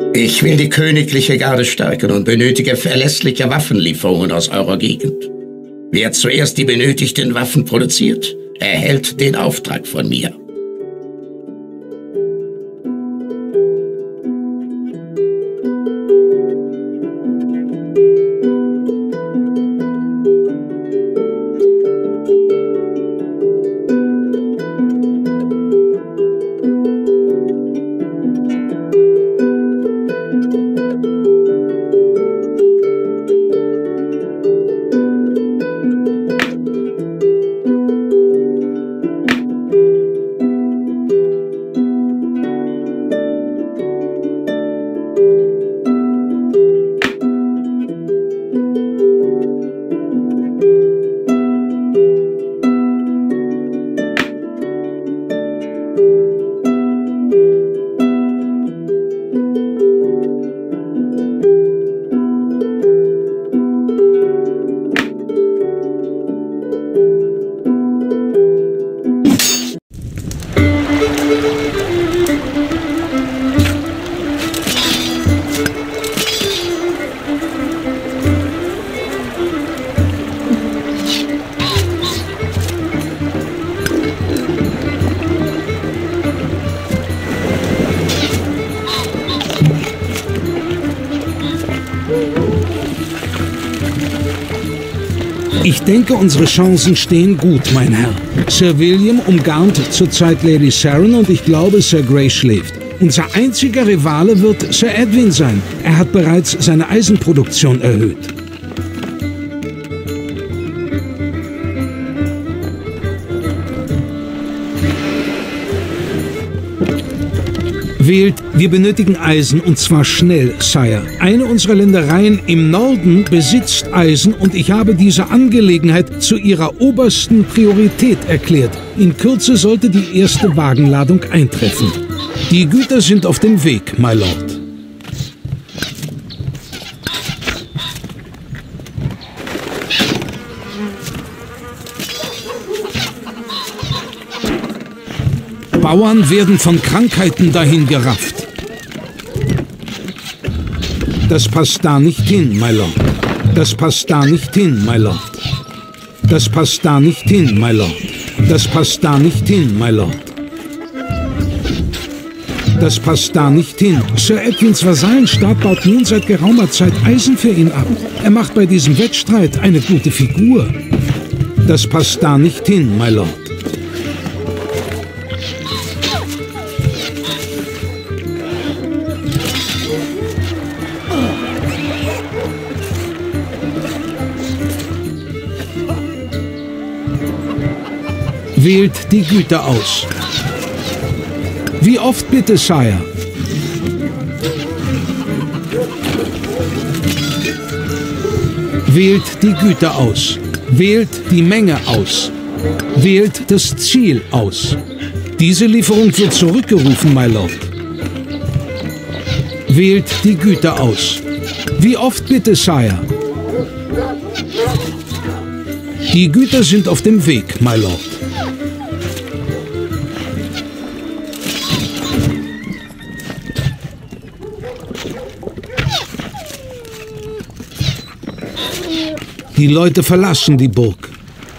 Ich will die königliche Garde stärken und benötige verlässliche Waffenlieferungen aus eurer Gegend. Wer zuerst die benötigten Waffen produziert, erhält den Auftrag von mir. Ich denke, unsere Chancen stehen gut, mein Herr. Sir William umgarnt zurzeit Lady Sharon und ich glaube, Sir Grey schläft. Unser einziger Rivale wird Sir Edwin sein. Er hat bereits seine Eisenproduktion erhöht. Wählt, wir benötigen Eisen und zwar schnell, Sire. Eine unserer Ländereien im Norden besitzt Eisen und ich habe diese Angelegenheit zu ihrer obersten Priorität erklärt. In Kürze sollte die erste Wagenladung eintreffen. Die Güter sind auf dem Weg, my Lord. Bauern werden von Krankheiten dahingerafft. Das passt da nicht hin, my Lord. Das passt da nicht hin, my Lord. Das passt da nicht hin, my Lord. Das passt da nicht hin, my Lord. Das passt da nicht hin. Sir Edwins Vasallenstaat baut nun seit geraumer Zeit Eisen für ihn ab. Er macht bei diesem Wettstreit eine gute Figur. Das passt da nicht hin, my Lord. Wählt die Güter aus. Wie oft bitte, Sire? Wählt die Güter aus. Wählt die Menge aus. Wählt das Ziel aus. Diese Lieferung wird zurückgerufen, my Lord. Wählt die Güter aus. Wie oft bitte, Sire? Die Güter sind auf dem Weg, my Lord. Die Leute verlassen die Burg.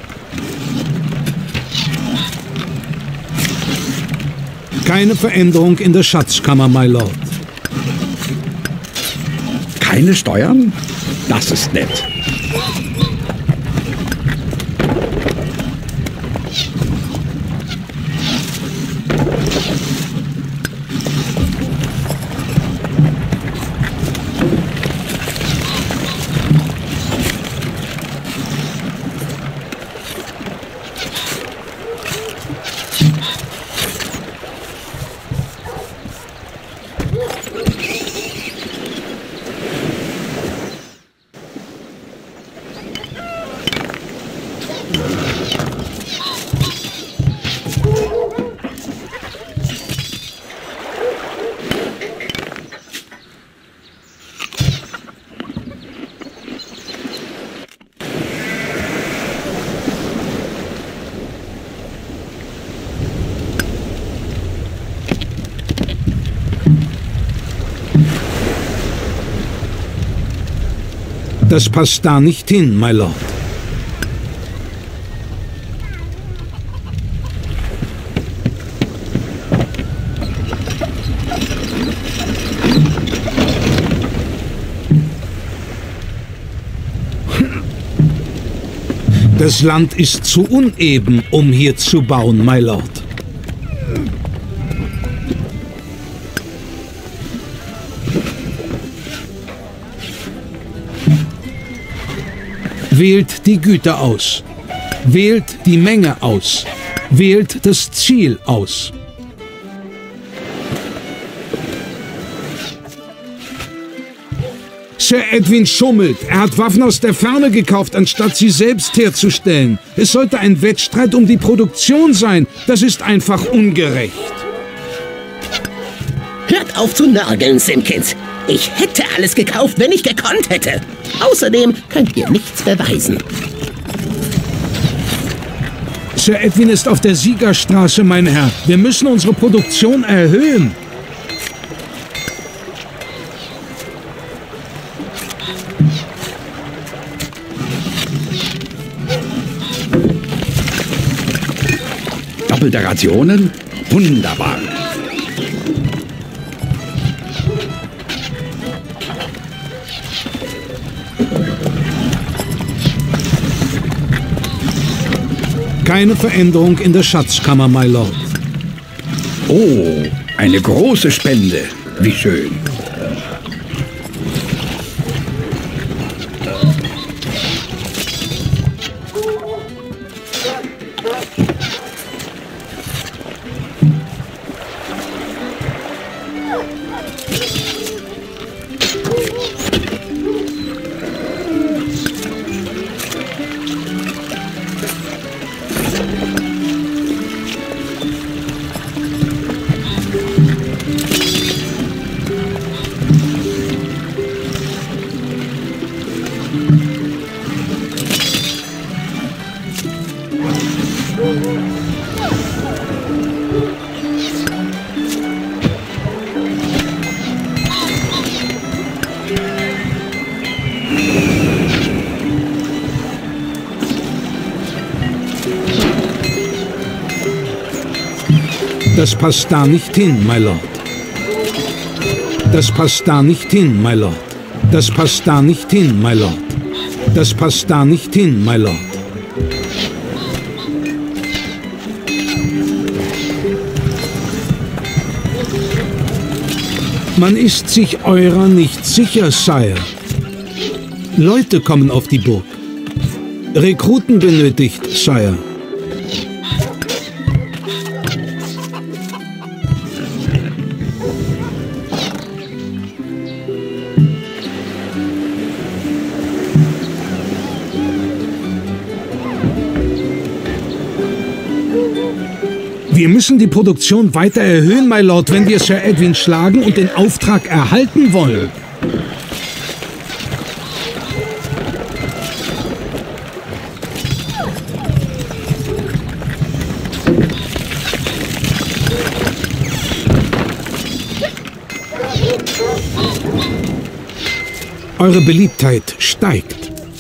Keine Veränderung in der Schatzkammer, my Lord. Keine Steuern? Das ist nett. Das passt da nicht hin, my Lord. Das Land ist zu uneben, um hier zu bauen, my Lord. Wählt die Güter aus. Wählt die Menge aus. Wählt das Ziel aus. Sir Edwin schummelt. Er hat Waffen aus der Ferne gekauft, anstatt sie selbst herzustellen. Es sollte ein Wettstreit um die Produktion sein. Das ist einfach ungerecht. Hört auf zu nörgeln, Simpkins. Ich hätte alles gekauft, wenn ich gekonnt hätte. Außerdem könnt ihr nichts beweisen. Sir Edwin ist auf der Siegerstraße, mein Herr. Wir müssen unsere Produktion erhöhen. Doppelte Rationen? Wunderbar. Keine Veränderung in der Schatzkammer, my Lord. Oh, eine große Spende. Wie schön. Das passt da nicht hin, my Lord. Das passt da nicht hin, my Lord. Das passt da nicht hin, my Lord. Das passt da nicht hin, my Lord. Man ist sich eurer nicht sicher, Sire. Leute kommen auf die Burg. Rekruten benötigt, Sire. Wir müssen die Produktion weiter erhöhen, my Lord, wenn wir Sir Edwin schlagen und den Auftrag erhalten wollen. Eure Beliebtheit steigt.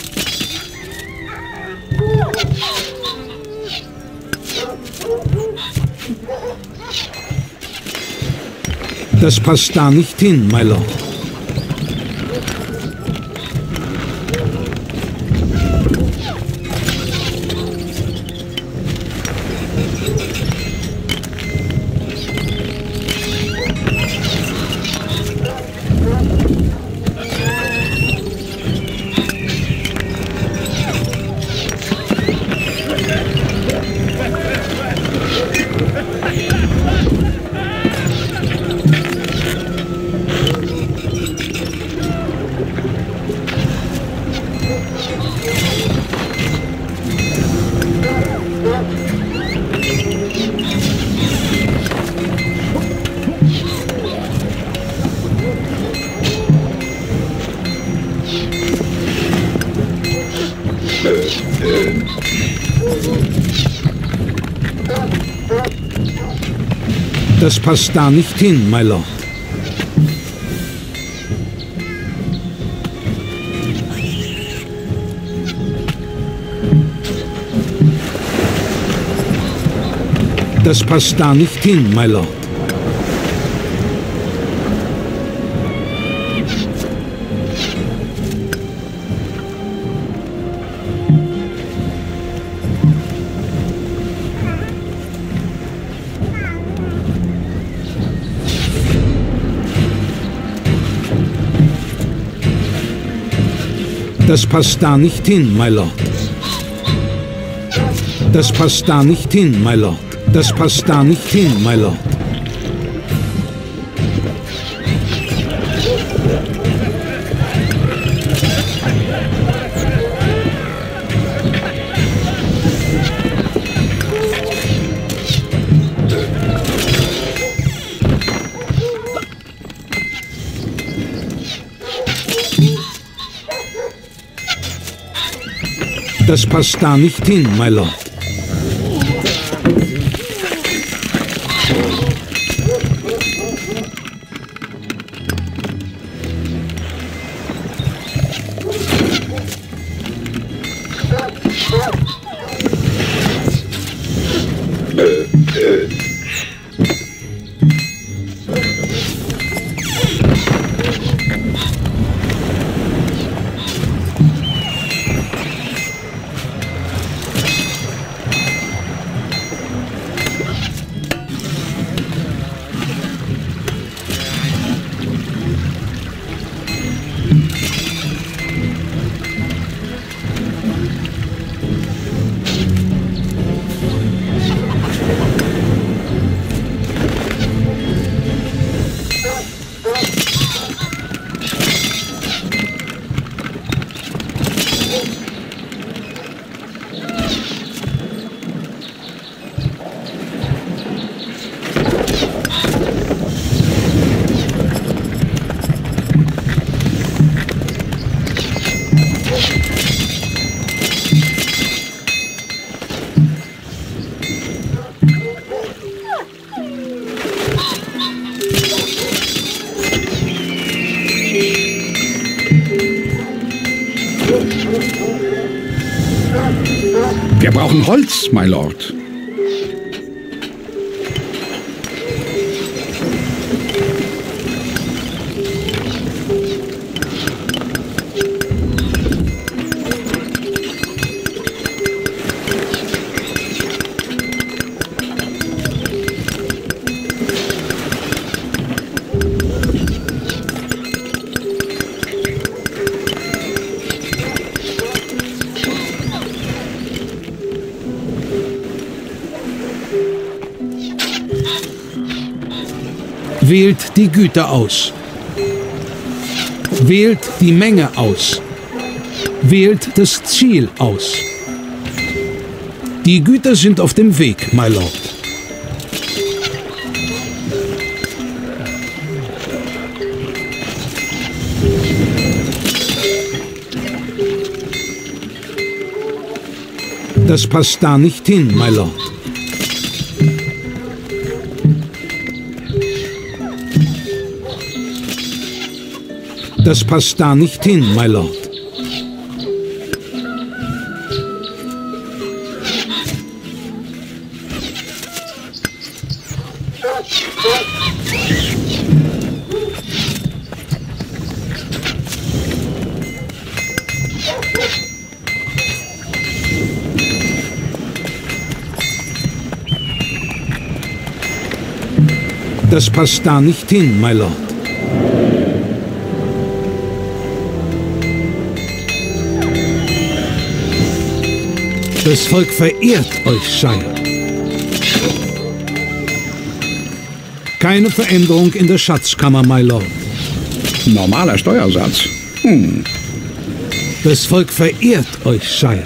Das passt da nicht hin, my Lord. Das passt da nicht hin, my Lord. Das passt da nicht hin, my Lord. Das passt da nicht hin, my Lord. Das passt da nicht hin, my Lord. Das passt da nicht hin, my Lord. Das passt da nicht hin, my Lord. Wir brauchen Holz, my Lord. Wählt die Güter aus. Wählt die Menge aus. Wählt das Ziel aus. Die Güter sind auf dem Weg, my Lord. Das passt da nicht hin, my Lord. Das passt da nicht hin, my Lord. Das passt da nicht hin, my Lord. Das Volk verehrt euch, Sire. Keine Veränderung in der Schatzkammer, my Lord. Normaler Steuersatz. Das Volk verehrt euch, Sire.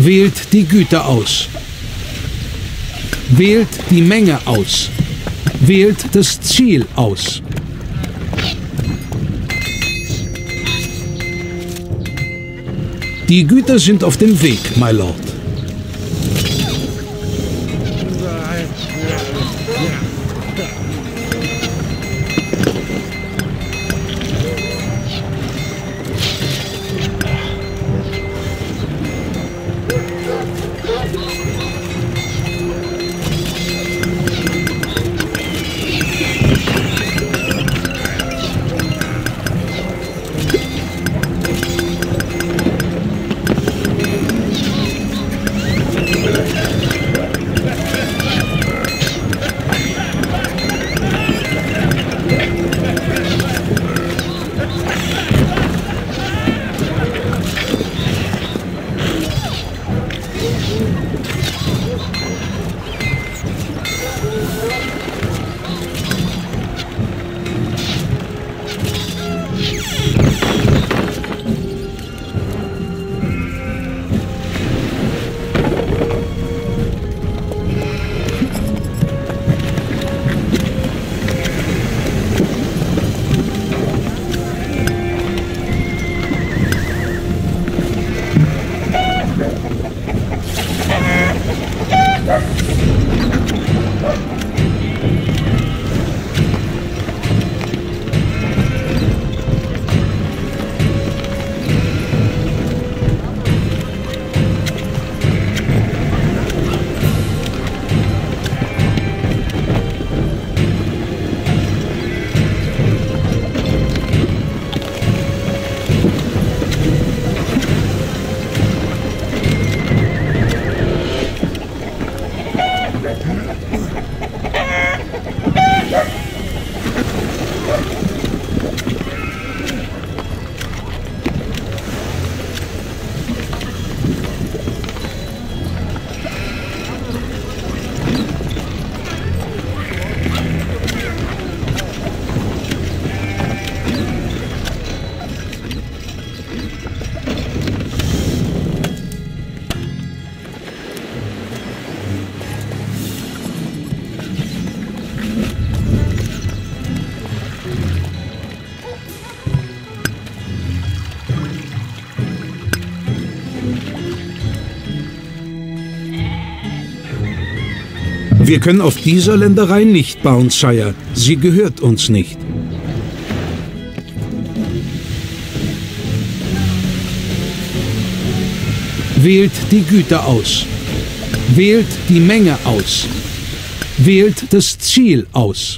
Wählt die Güter aus. Wählt die Menge aus. Wählt das Ziel aus. Die Güter sind auf dem Weg, my Lord. Wir können auf dieser Länderei nicht bauen, Sire. Sie gehört uns nicht. Wählt die Güter aus. Wählt die Menge aus. Wählt das Ziel aus.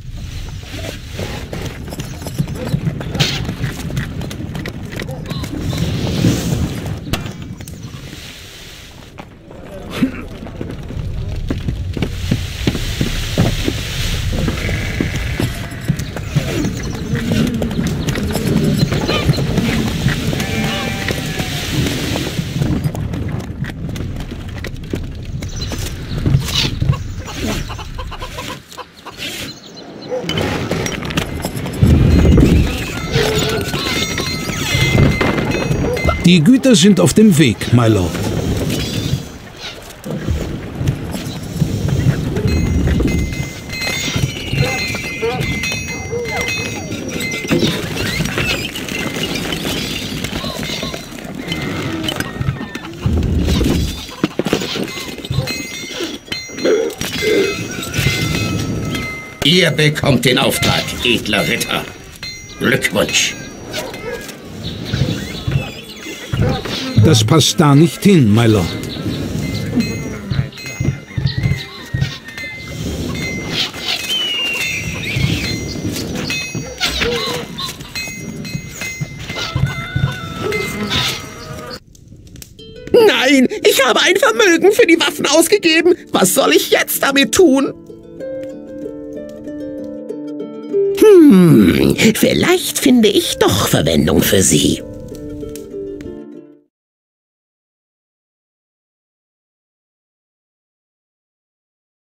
Die Güter sind auf dem Weg, my Lord. Ihr bekommt den Auftrag, edler Ritter. Glückwunsch. Das passt da nicht hin, my Lord. Nein, ich habe ein Vermögen für die Waffen ausgegeben. Was soll ich jetzt damit tun? Vielleicht finde ich doch Verwendung für sie.